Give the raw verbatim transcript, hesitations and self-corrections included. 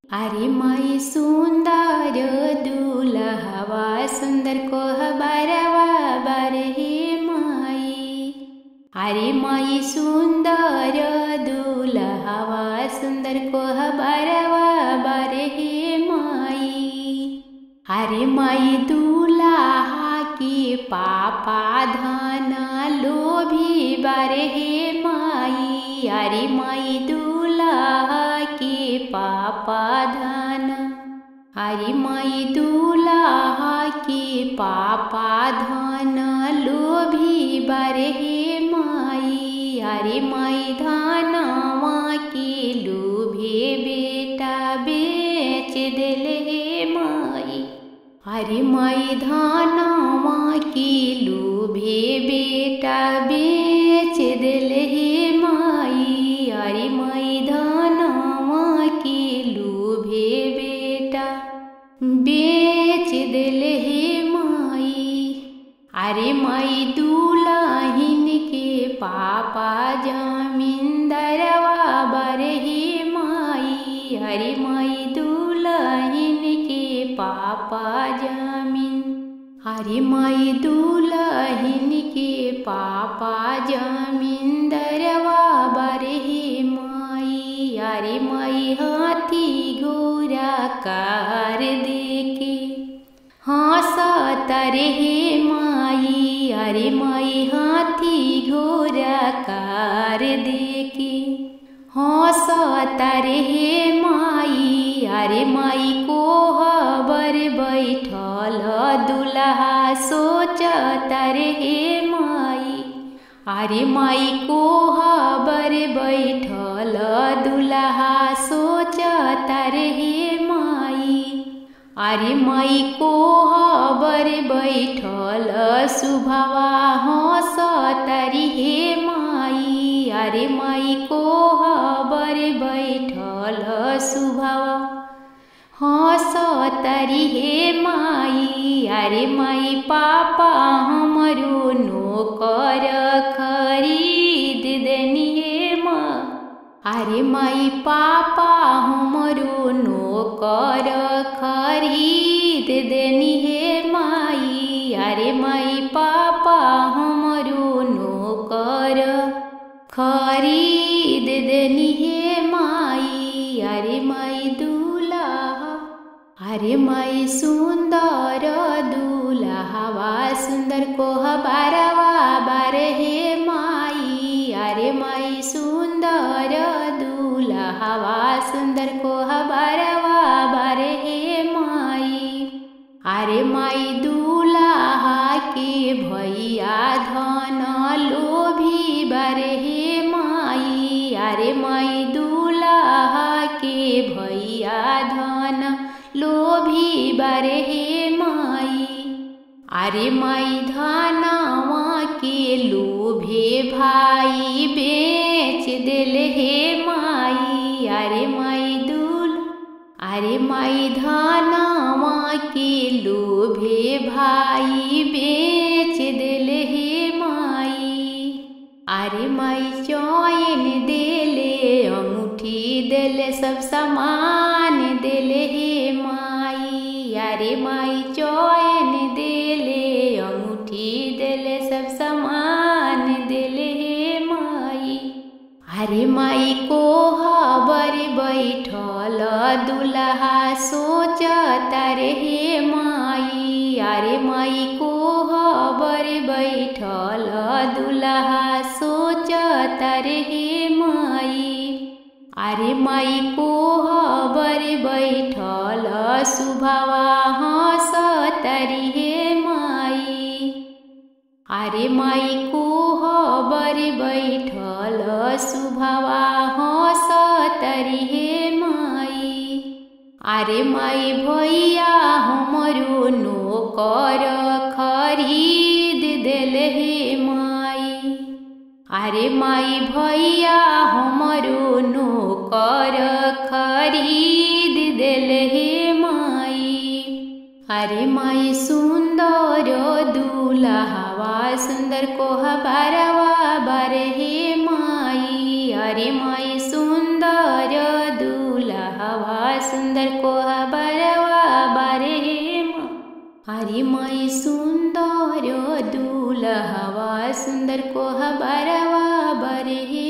अरे माई सुंदर दूल्हवा सुंदर कोहबरवा बर हे माई। अरे माई सुंदर दूल्हवा सुंदर कोहबरवा बर हे माई। अरे माई दूल्हा की पापा धन लोभी बर हे माई। अरे माई दूल्हा की पापा धन। अरे माई दूल्हा की पापा धन लोभी बर हे माई। अरे माई धनवा की लोभे बेटा बेच दिल हे माई। अरे माई धनवा की लोभे बेटा बेच दिल हे माई। अरे माई धनवा की लोभे बेटा बेच दिल हे माई। अरे माई दुल्हन के पापा जमींदरवा बर हे माई। अरे माई दुल्हन के पापा जमीन। अरे माई दुल्हन के पापा जमींदरवा बर हे माई। अरे माई हाथी घोड़ा कार देके हंसत रे माई। अरे माई हाथी घोड़ा कार देके हंसत रे माई। अरे माई कोहबर बैठल दुल्हा सोचत रे माई। अरे माई कोहबर बैठल दुल्हा सोचत रे माई। अरे माई कोहबर बैठल सुभवा हंसत रे माई। अरे माई कोहबर बैठल सुभवा हंसत रे माई। अरे माई पापा हमरो नौकर खरीद देनी हे माँ। अरे माई पापा हमरो नौकर खरीद देनी हे माई। अरे माई पापा हमरो नौकर खरीद देनी हे माई। अरे माई दूल्हा। अरे माई सुंदर दूल्हवा सुंदर कोहबरवा बर हे माई। अरे माई सुंदर दूल्हवा सुंदर कोहबरवा बर हे माई। अरे माई दूल्हा के भैया धन लोभी बर हे माई। अरे माई दूल्हा के भैया धन लोभी बर हे माई। अरे माई धनवा के लोभे भाई बेच दिल हे माई। अरे माई दूल। अरे माई धनवा के लोभे भाई बेच दिल हे माई। अरे माई चैन देले अंगूठी देले सब सामान देले हे माई। अरे माई चैन देले अंगूठी देले सब सामान देले हे माई। अरे माई कोहबर बैठल दुल्हा सोचत रे माई। अरे माई कोहबर बैठल दुल्हा सोचत रे माई। अरे माई कोहबर बैठल सुभवा हंसत रे माई। अरे माई कोहबर बैठल सुभवा हंसत रे माई। अरे माई भैया हमरो नौकर खरीद दिल हे माई। अरे माई भैया हमरो नौकर खरीद दिल हे माई। अरे माई सुंदर दूल्हवा सुंदर कोहबरवा बर हे माई। अरे माई सुंदर दूल्हा हवा सुंदर कोहबरवा बारे माँ। अरे माई सुंदर दूल्हा हवा सुंदर कोहबरवा बारे